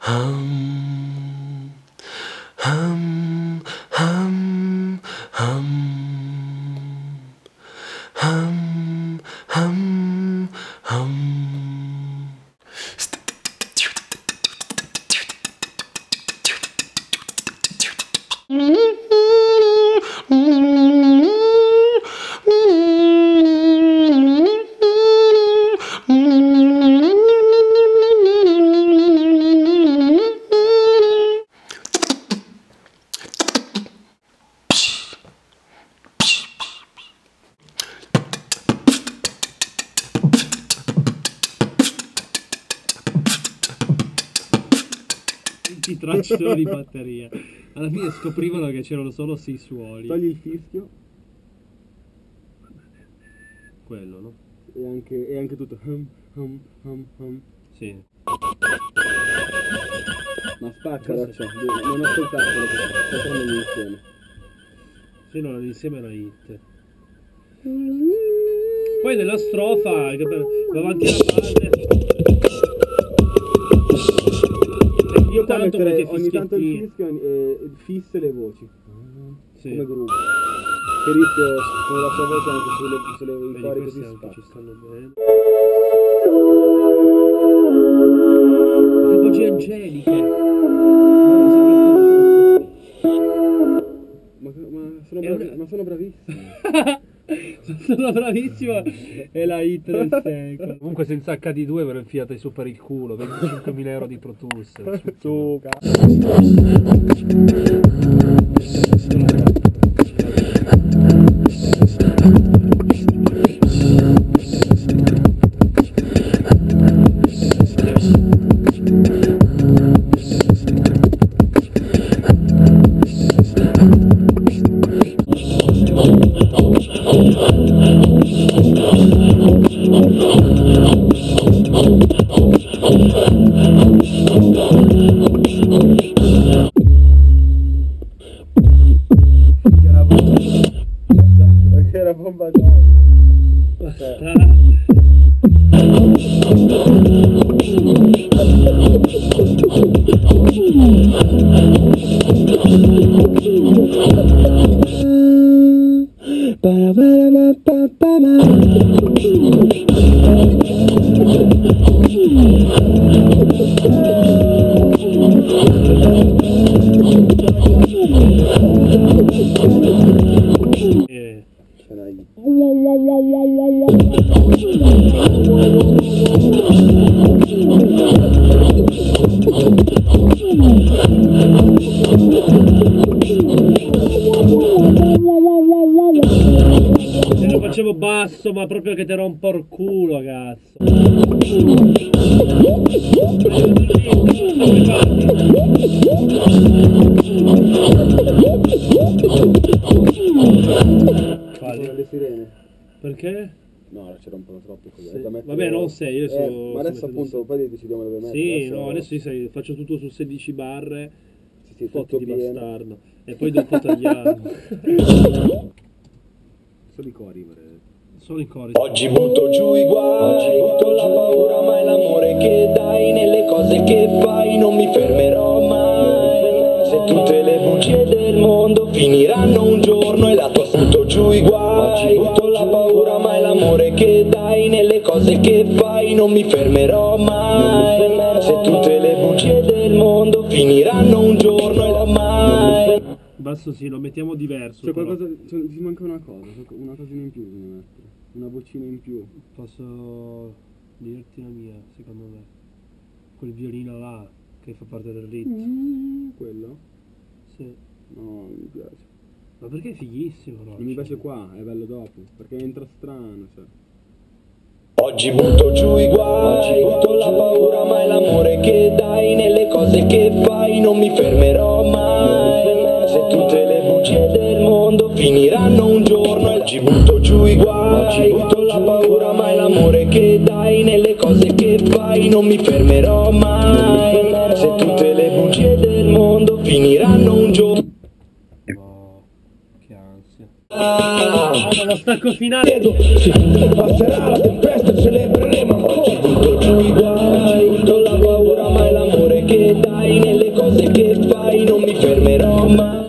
Hum, hum, hum, hum, hum, hum. Ti traccio di batteria. Alla fine scoprivano che c'erano solo 6 suoni. Togli il fischio Quello, no? e anche tutto hum, hum, hum, hum. Sì. Ma spacca Roccia, non ascoltatelo, sto prendendo insieme. Sì, no, insieme alla hit. Poi nella strofa che va avanti alla base. Io qua Tanto metterei questi ogni tanto il fischiettini. fischio e fisse le voci. Sì. Come gruppo. Che rischio con la sua voce anche sulle Vedi, cori questi così anche ci spacca. stanno bene. Che voci angeliche. Ma sono bravissimo. Sono bravissimo. È la hit del secolo. Comunque senza HD2 ve lo infiate su per il culo. 25.000 euro di Pro Tools. Tu era bomba Se lo facevo basso, ma proprio che ti rompo il culo, cazzo. Quali? Le sirene. Perché? No, ci rompono troppo così. Sì. Vabbè, non sei, io sono... Ma adesso appunto poi decidiamo dove mettere. Sì, no, adesso io faccio tutto su 16 barre. Sì, Foto di pieno. bastardo. E poi dopo tagliamo. Solo i cori, vorrei. Solo i cori. Oggi butto giù i guai, butto la paura, ma è l'amore che dai nelle cose che fai, non mi fermerò mai. Se tutte le bugie del mondo finiranno un giorno e la tua butto giù i guai, butto la paura, ma è l'amore che dai nelle cose che fai, non mi fermerò mai. Se tutte le bugie del mondo finiranno un giorno e la mai. Basso sì, lo mettiamo diverso. C'è però. qualcosa, ci manca una cosina in più bisogna mettere. Una vocina in più. Posso dirti la mia, secondo me. Quel violino là che fa parte del ritmo. Quello? Sì. No, non mi piace. Ma perché è fighissimo, no? Non mi piace qua, è bello dopo. Perché entra strano, cioè. Oggi butto giù i guai, butto la paura, ma è l'amore che dai nelle cose che fai, non mi fermerò mai. Se tutte le bugie del mondo finiranno un giorno e oggi butto giù i guai, butto la paura, ma è l'amore che dai nelle cose che fai, non mi fermerò mai. Se tutte le bugie del mondo finiranno un giorno. No, che ansia. Lo stacco finale. Passerà la tempesta, celebreremo ancora. Butto giù i guai, butto la paura, ma è l'amore che dai fai, non mi fermerò mai.